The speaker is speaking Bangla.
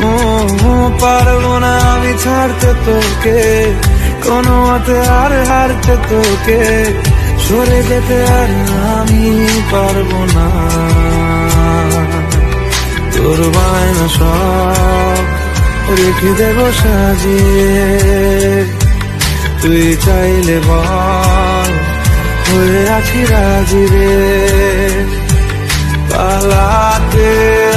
ও পারবো না আমি ছাড়তে তোকে, কোনো মতে আর হারতে তোকে, সরে যেতে আর আমি পারবো না। তোর বায়না সব রেখে দেবো সাজিয়ে, তুই চাইলে বল হয়ে আছি রাজি রে। পালাতে